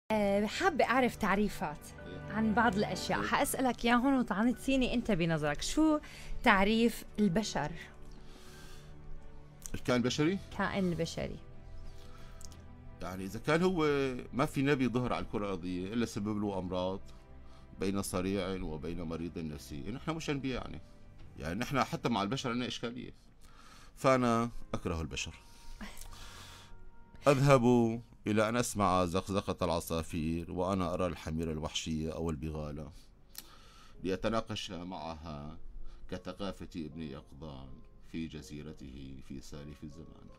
حابة أعرف تعريفات عن بعض الأشياء، حأسألك إياهم وتعنصيني أنت بنظرك شو تعريف البشر؟ الكائن البشري؟ كائن البشري يعني إذا كان هو ما في نبي ظهر على الكرة الأرضية إلا سبب له أمراض بين صريع وبين مريض نفسي، نحن مش أنبياء يعني نحن حتى مع البشر عندنا إشكالية. فأنا أكره البشر. أذهب إلى أن أسمع زقزقة العصافير وأنا أرى الحمير الوحشية أو البغالة لأتناقش معها كثقافة ابن يقظان في جزيرته في سالف الزمان.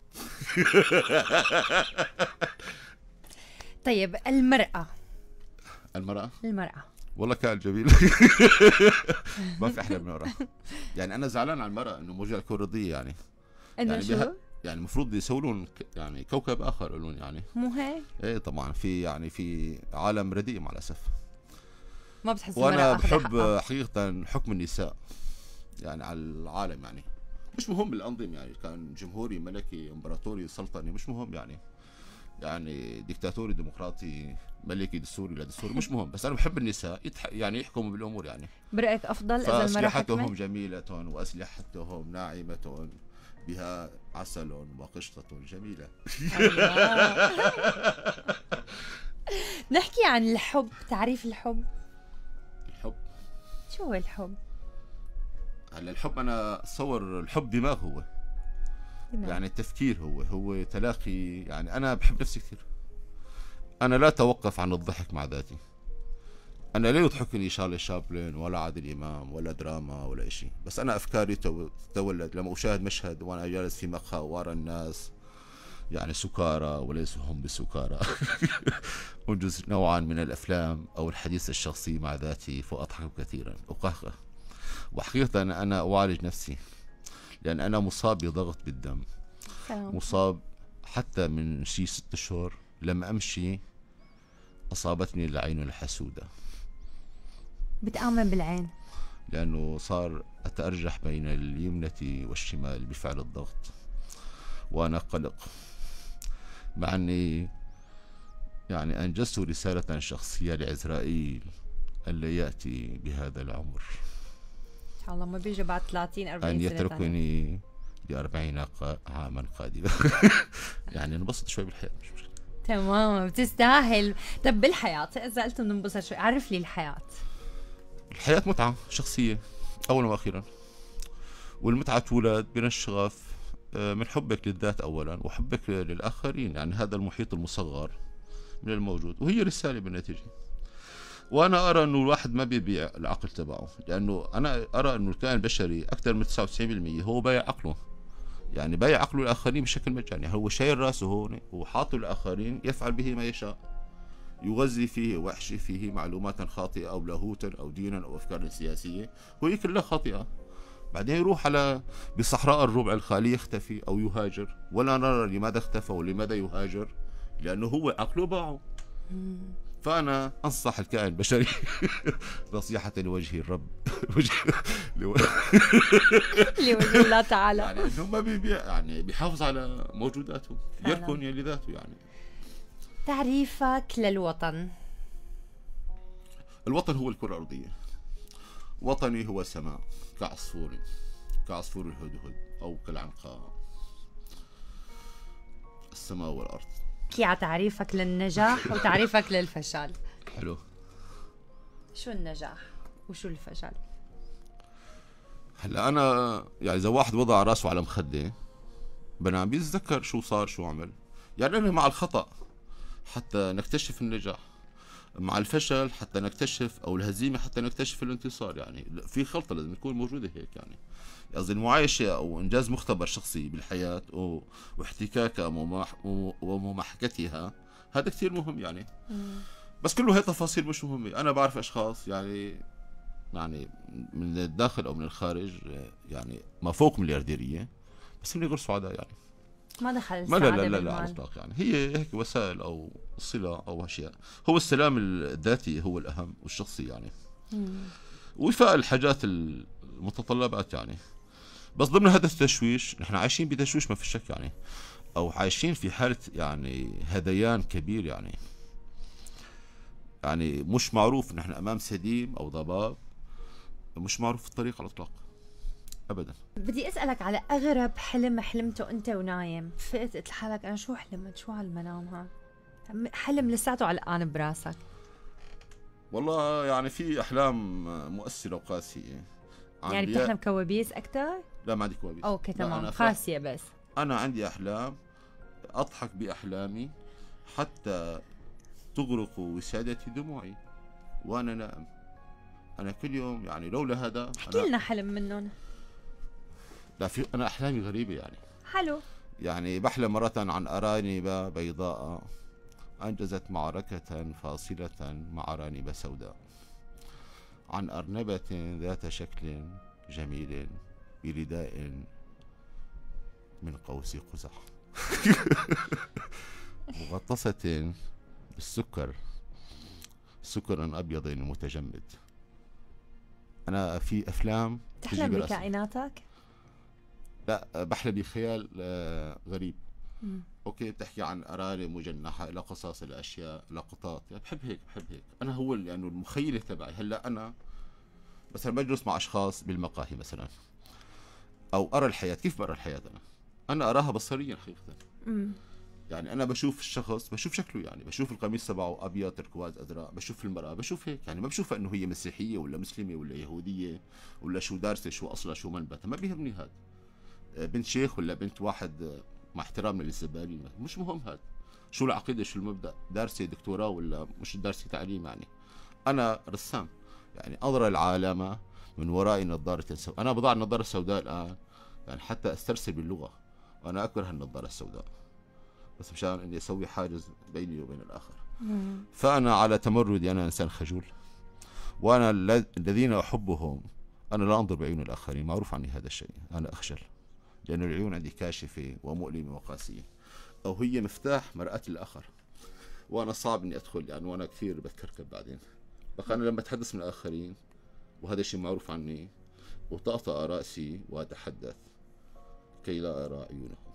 طيب المرأة المرأة والله كائن جميل. ما في أحلى من المرأة. يعني أنا زعلان على المرأة إنه موجودة على الكرة الأرضية يعني إنه شو؟ يعني المفروض يسووا لهم يعني كوكب آخر لهم يعني. مو هيك؟ إيه طبعا في عالم رديء مع الأسف. ما بتحس وأنا بحب حقيقة حكم النساء يعني على العالم. يعني مش مهم الأنظمة، يعني كان جمهوري ملكي امبراطوري سلطني مش مهم، يعني ديكتاتوري ديمقراطي ملكي دستوري لا دستوري مش مهم، بس انا بحب النساء يعني يحكموا بالامور. يعني برأيك افضل اذا المرأة فاسلحتهم جميلة واسلحتهم ناعمة بها عسل وقشطة جميلة. نحكي عن الحب، تعريف الحب. شو هو الحب؟ هلا الحب انا اتصور الحب دماغ هو يعني التفكير هو تلاقي. يعني انا بحب نفسي كثير. انا لا اتوقف عن الضحك مع ذاتي. انا لا يضحكني شارلي شابلن ولا عادل امام ولا دراما ولا شيء، بس انا افكاري تتولد لما اشاهد مشهد وانا جالس في مقهى وارى الناس يعني سكارى وليسوا هم بسكارى. انجز نوعا من الافلام او الحديث الشخصي مع ذاتي فاضحك كثيرا اقهقه. وحقيقه انا اعالج نفسي لأن أنا مصاب بضغط بالدم. مصاب حتى من شي 6 أشهر لما أمشي أصابتني العين الحسودة. بتآمن بالعين؟ لأنه صار أتأرجح بين اليمنة والشمال بفعل الضغط، وأنا قلق مع أني يعني أنجزت رسالة شخصية لعزرائيل ألا يأتي بهذا العمر. إن شاء الله ما بيجي بعد 30 40 أن سنة يتركني ل40 عاما قادمة. يعني انبسط شوي بالحياة مش مشكلة. تمام بتستاهل. طب بالحياة إذا قلت بننبسط شوي، عرف لي الحياة. الحياة متعة شخصية أولا وأخيرا، والمتعة تولد من الشغف، من حبك للذات أولا وحبك للآخرين، يعني هذا المحيط المصغر من الموجود، وهي رسالة بالنتيجة. وأنا أرى أنه الواحد ما بيبيع العقل تبعه، لأنه أنا أرى أنه الكائن البشري أكثر من 99% هو بايع عقله. يعني بايع عقله الآخرين بشكل مجاني. هو شايل راسه هون وحاطه الآخرين يفعل به ما يشاء، يغذي فيه ويحشي فيه معلومات خاطئة أو لاهوتا أو دينا أو أفكار سياسية وهي كلها خاطئة. بعدين يروح على بصحراء الربع الخالي يختفي أو يهاجر، ولا نرى لماذا اختفى ولماذا يهاجر، لأنه هو عقله باعه. فأنا أنصح الكائن البشري نصيحة لوجه الرب لوجه الله تعالى، يعني إنه ما بيبيع، يعني بيحافظ على موجوداته يركن يلي ذاته. يعني تعريفك للوطن. الوطن هو الكرة الأرضية. وطني هو السماء كعصفور الهدهد أو كالعنقاء. السماء والأرض. احكي على تعريفك للنجاح وتعريفك للفشل. حلو. شو النجاح وشو الفشل؟ هلا أنا يعني إذا واحد وضع راسه على مخدة بنام بيتذكر شو صار شو عمل. يعني أنا مع الخطأ حتى نكتشف النجاح، مع الفشل حتى نكتشف أو الهزيمة حتى نكتشف الانتصار. يعني في خلطة لازم تكون موجودة هيك. يعني قصدي المعايشة أو إنجاز مختبر شخصي بالحياة واحتكاكها ومماحكتها هذا كثير مهم يعني. بس كله هي تفاصيل مش مهمة. أنا بعرف أشخاص يعني من الداخل أو من الخارج يعني ما فوق مليارديرية بس هم غير سعداء. يعني ما دخل السعادة لا لا لا على الإطلاق. يعني هي هيك وسائل أو صلة أو أشياء. هو السلام الذاتي هو الأهم والشخصي يعني. وفاء الحاجات المتطلبات يعني. بس ضمن هذا التشويش نحن عايشين بتشويش ما في شك يعني، أو عايشين في حالة يعني هذيان كبير يعني. يعني مش معروف نحن امام سديم او ضباب، مش معروف الطريق على الاطلاق ابدا. بدي اسالك على اغرب حلم حلمته انت ونايم، فقت قلت لحالك انا شو حلمت، شو هالمنام هذا؟ حلم لساته علقان براسك. والله يعني في احلام مؤثره وقاسيه. يعني بتحلم كوابيس اكثر؟ لا ما عندي كوابيس. اوكي لا تمام، قاسيه بس. انا عندي احلام اضحك باحلامي حتى تغرق وسادتي دموعي وانا نائم. انا كل يوم يعني لولا هذا احكي لنا حلم منهم. لا في انا احلامي غريبه يعني. حلو. يعني بحلم مرة عن أرانب بيضاء أنجزت معركة فاصلة مع أرانب سوداء، عن أرنبة ذات شكل جميل برداء من قوس قزح مغطسة بالسكر، سكر أبيض متجمد. أنا في أفلام تحلم بكائناتك؟ لا بحلم بخيال غريب. اوكي بتحكي عن ارانب مجنحه الى قصص الاشياء لقطات، يعني بحب هيك انا هو لانه يعني المخيله تبعي. هلا انا مثلا بجلس مع اشخاص بالمقاهي مثلا او ارى الحياه. كيف برى الحياه؟ انا اراها بصريا حقيقه. يعني انا بشوف الشخص، بشوف شكله، يعني بشوف القميص تبعه ابيض تركواز ازرق، بشوف المراه بشوف هيك، يعني ما بشوفها انه هي مسيحيه ولا مسلمه ولا يهوديه ولا شو دارسه شو اصلها شو منبتها، ما بيهمني هذا. بنت شيخ ولا بنت واحد مع احترامنا للزبالين مش مهم هذا. شو العقيده شو المبدا، دارسه دكتوراه ولا مش دارسه تعليم. يعني انا رسام، يعني انظر العالم من وراء نظاره سوداء. انا بضع النظاره السوداء الان يعني حتى استرسل باللغه، وانا اكره النظاره السوداء بس مشان اني اسوي حاجز بيني وبين الاخر. فانا على تمردي انا انسان خجول، وانا الذين احبهم انا لا انظر بعيون الاخرين. معروف عني هذا الشيء، انا اخجل لأن العيون عندي كاشفة ومؤلمة وقاسية، أو هي مفتاح مرآة الآخر، وأنا صعب إني أدخل يعني، وأنا كثير بتكركب بعدين. بقى أنا لما أتحدث من الآخرين وهذا الشيء معروف عني وطأطأ رأسي وأتحدث كي لا أرى عيونهم.